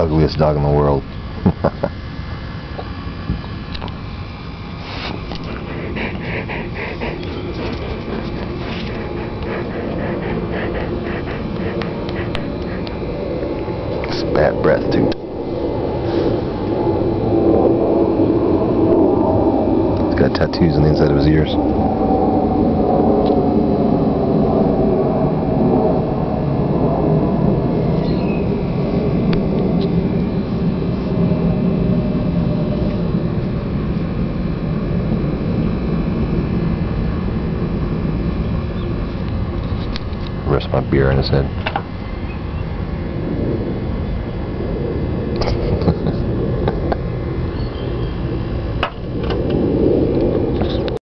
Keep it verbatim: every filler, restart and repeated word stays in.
ugliest dog in the world. It's bad breath too. He's got tattoos on the inside of his ears. Rest my beer in his head.